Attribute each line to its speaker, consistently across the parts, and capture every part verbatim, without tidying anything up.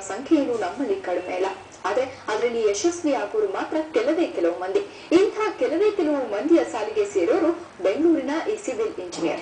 Speaker 1: ಸಂಖ್ಯೆಯನ್ನು ನಮ್ಮಲ್ಲಿ ಕಡಿಮೆ ಇಲ್ಲ. ಆದ್ರೆ ಅದರಲ್ಲಿ ಯಶಸ್ವಿ ಆಗೋರು ಮಾತ್ರ ಕೆಲವೇ ಕೆಲವು ಮಂದಿ. ಇಂಥ ಕೆಲವೇ ಕೆಲವು ಮಂದಿಯ ಸಾಲಿಗೆ ಸೇರೋರು ಬೆಂಗಳೂರಿನ ಈ ಸಿವಿಲ್ ಇಂಜಿನಿಯರ್.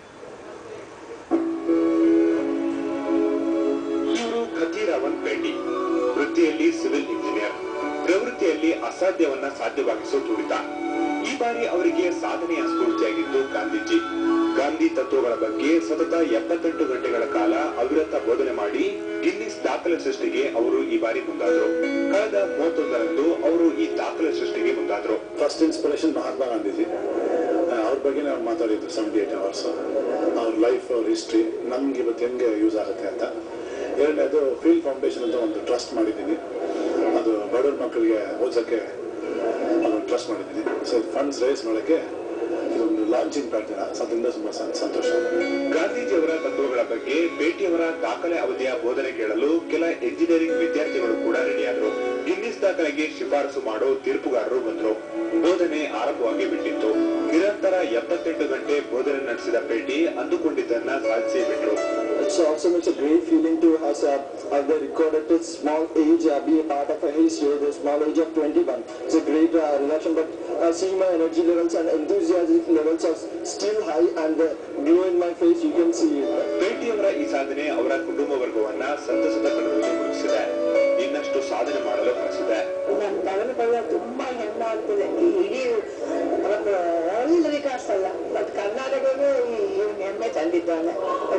Speaker 2: ಇವರು ಕಥಿರಾವನ್ ಪೇಟಿ, ವೃತ್ತಿಯಲ್ಲಿ ಸಿವಿಲ್ ಇಂಜಿನಿಯರ್, ಪ್ರವೃತ್ತಿಯಲ್ಲಿ ಅಸಾಧ್ಯವನ್ನ ಸಾಧ್ಯವಾಗಿಸೋ ತುಡಿತ. ಈ ಬಾರಿ ಅವರಿಗೆ ಸಾಧನೆಯ ಸ್ಫೂರ್ತಿಯಾಗಿದ್ದು ಗಾಂಧೀಜಿ. ಗಾಂಧಿ ತತ್ವಗಳ ಬಗ್ಗೆ ಸತತ ಎಪ್ಪತ್ತೆಂಟು ಗಂಟೆಗಳ ಕಾಲ ಅವಿರತ ಬೋಧನೆ ಮಾಡಿ ಗಿನ್ನಿಸ್ ದಾಖಲೆ ಸೃಷ್ಟಿಗೆ ಅವರು ಈ ಬಾರಿ ಮುಂದಾದ್ರು. ಕಳೆದ ಮೂವತ್ತೊಂದರಂದು ಅವರು ಈ ದಾಖಲೆ ಸೃಷ್ಟಿಗೆ ಮುಂದಾದ್ರು.
Speaker 3: First inspiration Mahatma Gandhiji. ಅವ್ರ ಬಗ್ಗೆ ನಾವು ಮಾತಾಡಿದ್ದು ಸೆವೆಂಟಿ ಏಟ್ ಅವರ್ಸ್. ಅವ್ರ ಲೈಫ್, ಅವ್ರ ಹಿಸ್ಟ್ರಿ ನಮ್ಗೆ ಇವತ್ತು ಹೆಂಗೆ ಯೂಸ್ ಆಗುತ್ತೆ ಅಂತ. ಎರಡನೇದು ಫೀಲ್ಡ್ ಫೌಂಡೇಶನ್ ಅಂತ ಒಂದು ಟ್ರಸ್ಟ್ ಮಾಡಿದ್ದೀನಿ. ಅದು ಬಡವ್ರ ಮಕ್ಕಳಿಗೆ ಓದಿಸೋಕ್ಕೆ ಅದನ್ನು ಟ್ರಸ್ಟ್ ಮಾಡಿದ್ದೀನಿ. ಸೊ ಫಂಡ್ಸ್ ರೇಸ್ ಮಾಡೋಕ್ಕೆ ಇದೊಂದು ಲಾಂಚಿಂಗ್ ಪ್ಯಾಟರ್ನ್. ಅದರಿಂದ ತುಂಬಾ ಸಂತೋಷ.
Speaker 2: ಗಾಂಧೀಜಿಯವರ ತತ್ವಗಳ ಬಗ್ಗೆ ಪೇಟಿಯವರ ದಾಖಲೆ ಅವಧಿಯ ಬೋಧನೆ ಕೇಳಲು ಕೆಲ ಎಂಜಿನಿಯರಿಂಗ್ ವಿದ್ಯಾರ್ಥಿಗಳು ಕೂಡ ರೆಡಿಯಾದರು. ಗಿನ್ನಿಸ್ ದಾಖಲೆಗೆ ಶಿಫಾರಸು ಮಾಡೋ ತೀರ್ಪುಗಾರರು ಬಂದರು. ಬೋಧನೆ ಆರಂಭವಾಗಿ ಬಿಟ್ಟಿತ್ತು. ನಿರಂತರ ಎಪ್ಪತ್ತೆಂಟು ಗಂಟೆ ಬೋಧನೆ ನಡೆಸಿದ ಪೇಟಿ ಅಂದುಕೊಂಡಿದ್ದನ್ನ ಸಾಧಿಸಿ ಬಿಟ್ರು.
Speaker 4: It's awesome. It's a great feeling to have uh, the record at a small age, uh, be a part of a history at the small age of twenty-one. It's a great uh, reaction, but uh, seeing my energy levels and enthusiasm levels are still high, and the glow in my face, you can see it.
Speaker 2: ಪೇಟಿಯವರ ಈ ಸಾಧನೆ ಅವರ ಕುಟುಂಬ ವರ್ಗವನ್ನ ಸಂತಸದ ಕಣ್ಣಲ್ಲಿ ಮುಗಿಸಿದೆ. ಇನ್ನಷ್ಟು ಸಾಧನೆ ಮಾಡಲು ಕಲಿಸಿದೆ.
Speaker 5: ನನ್ನ ಮಗನ ಬಗ್ಗೆ ತುಂಬಾ ಹೆಮ್ಮೆ ಆಗ್ತದೆ. ಈ ಇಡೀ ಒಂದು ಒಳ್ಳೆ ವಿಕಾಸ ಅಲ್ಲ, ಬಟ್ ಕರ್ನಾಟಕಕ್ಕೆ ಈ ಹೆಮ್ಮೆ ತಂದಿದ್ದಾನೆ.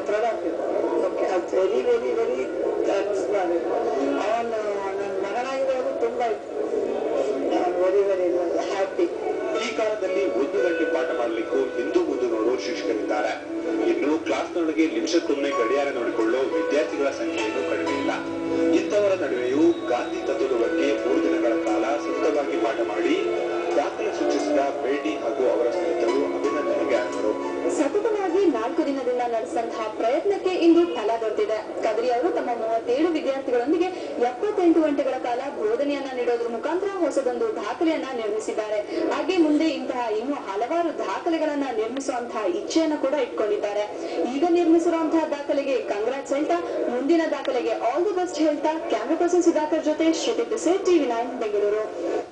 Speaker 5: Very very very thanks. ನಾನು ಅವನು ನನ್ನ ಮಗನಾಗಿರೋದು ತುಂಬಾ ವೆರಿ ವೆರಿ ಹ್ಯಾಪಿ.
Speaker 2: ಈ ಕಾಲದಲ್ಲಿ ಒಂದು ಗಂಟೆ ಪಾಠ ಮಾಡಲಿಕ್ಕೂ ಹಿಂದೂ ಮುಂದೆ ನೋಡುವ ಶಿಕ್ಷಕರಿದ್ದಾರೆ. ಇನ್ನು ಕ್ಲಾಸ್ನೊಳಗೆ ನಿಮಿಷಕ್ಕೊಮ್ಮೆ ಗಡಿಯಾರ ನೋಡಿಕೊಳ್ಳೋ ವಿದ್ಯಾರ್ಥಿಗಳ ಸಂಖ್ಯೆಯನ್ನು ಕಡಿಮೆ ಇಲ್ಲ. ಇಂಥವರ ನಡುವೆಯೂ ಗಾಂಧಿ ತತ್ವದ ಬಗ್ಗೆ ಮೂರು ದಿನಗಳ ಕಾಲ ಸತತವಾಗಿ ಪಾಠ ಮಾಡಿ ದಾಖಲೆ ಸೂಚಿಸಿದ ಪೇಟಿ ಹಾಗೂ ಅವರ ಸ್ನೇಹಿತರು ಅಭಿನಂದನೆಗೆ ಅರ್ಹರು.
Speaker 1: ಸತತವಾಗಿ ನಾಲ್ಕು ದಿನದಿಂದ ನಡೆಸಿದಂತಹ ಪ್ರಯತ್ನಕ್ಕೆ ಇಂದು ಫಲ ದೊರೆತಿದೆ. ಕದ್ರಿ ಅವರು ತಮ್ಮ ಮೂವತ್ತೇಳು ವಿದ್ಯಾರ್ಥಿಗಳೊಂದಿಗೆ ಎಪ್ಪತ್ತೆಂಟು ಗಂಟೆಗಳ ಕಾಲ ಬೋಧನೆಯನ್ನ ನೀಡೋದ್ರ ಮುಖಾಂತರ ಹೊಸದೊಂದು ದಾಖಲೆಯನ್ನ ನಿರ್ಮಿಸಿದ್ದಾರೆ. ಹಾಗೆ ಮುಂದೆ ಇಂತಹ ಇನ್ನೂ ಹಲವಾರು ದಾಖಲೆಗಳನ್ನ ನಿರ್ಮಿಸುವಂತಹ ಇಚ್ಛೆಯನ್ನ ಕೂಡ ಇಟ್ಕೊಂಡಿದ್ದಾರೆ. ಈಗ ನಿರ್ಮಿಸಿರುವಂತಹ ದಾಖಲೆಗೆ ಕಂಗ್ರಾಟ್ಸ್ ಹೇಳ್ತಾ, ಮುಂದಿನ ದಾಖಲೆಗೆ ಆಲ್ ದಿ ಬೆಸ್ಟ್ ಹೇಳ್ತಾ, ಕ್ಯಾಮರಾ ಪರ್ಸನ್ ಸುಧಾಕರ್ ಜೊತೆ ಶ್ರುತಿ ಪಿಸೆ, ಟಿವಿ ನೈನ್ ಬೆಂಗಳೂರು.